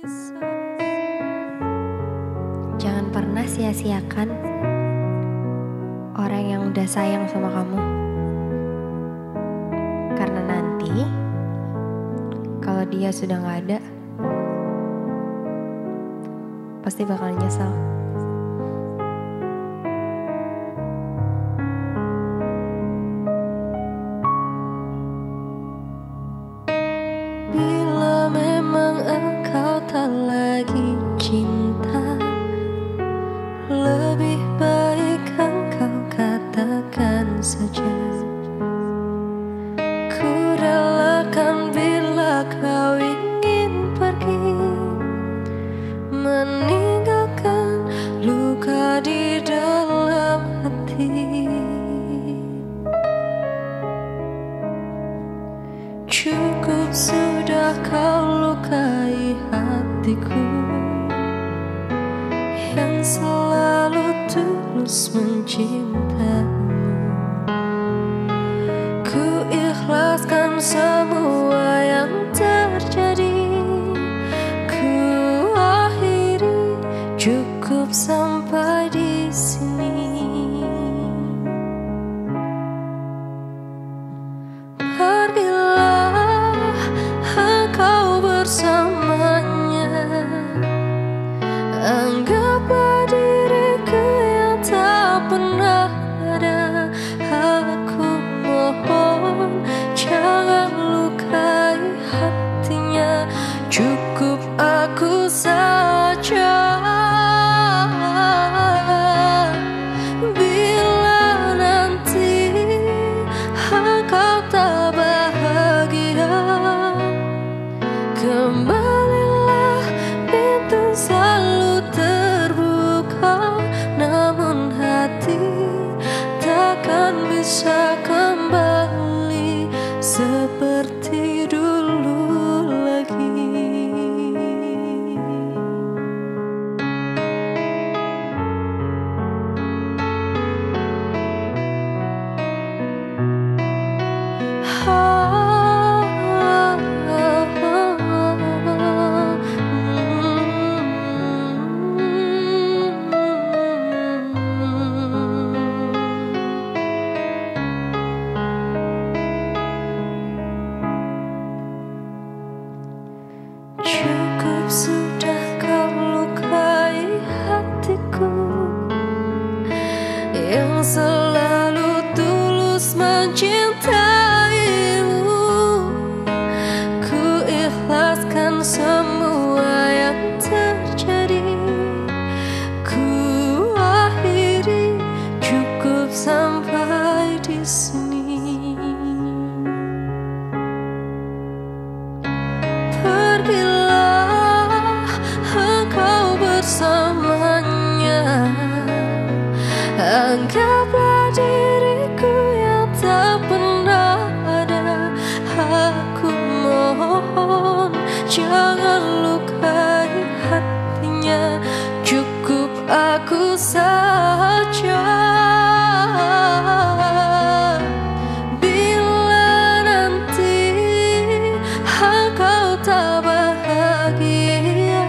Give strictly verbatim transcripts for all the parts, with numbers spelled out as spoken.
Jangan pernah sia-siakan orang yang udah sayang sama kamu. Karena nanti kalau dia sudah gak ada, pasti bakal nyesal. Bila memang engkau tak lagi cinta, lebih baik engkau katakan saja. Ku relakan bila kau ingin pergi, meninggalkan luka di dalam hati. Cukup sudah kau lukai hatiku yang selalu tulus mencintamu. Ku ikhlaskan semua yang terjadi, ku akhiri, cukup sampai di sini. Pergilah engkau bersamanya, anggaplah diriku yang tak pernah ada. Aku mohon jangan lukai hatinya, cukup aku saja. Bila nanti engkau tak bahagia, kembalilah, pintu selalu terbuka. Namun hati takkan bisa kembali seperti dulu lagi. Cukup sudah kau lukai hatiku yang selalu tulus mencintaimu. Ku ikhlaskan semua yang terjadi, ku akhiri, cukup sampai di sini. Pergilah engkau bersamanya, anggaplah diriku yang tak pernah ada. Aku mohon jangan lukai hatinya, cukup aku saja. Bila nanti engkau tak bahagia,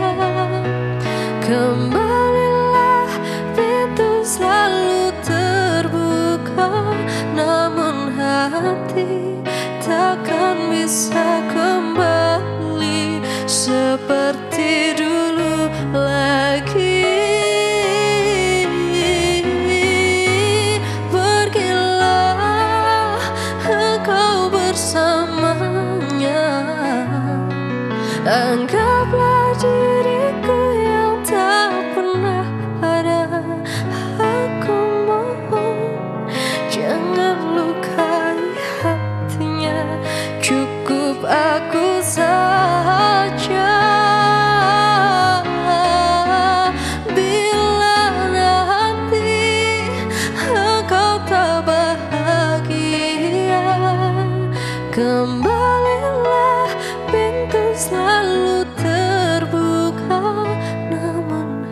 kembalilah, pintu selalu terbuka. Namun hati takkan bisa kembali seperti dulu lagi. Pergilah engkau bersamanya, anggaplah diriku yang tak pernah ada. Aku mohon jangan lukai hatinya, cukup aku saja. Bila nanti engkau tak bahagia, kembalilah, pintu selalu terbuka. Namun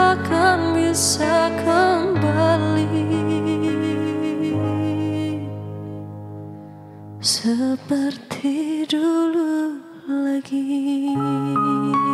takkan bisa kembali seperti dulu lagi.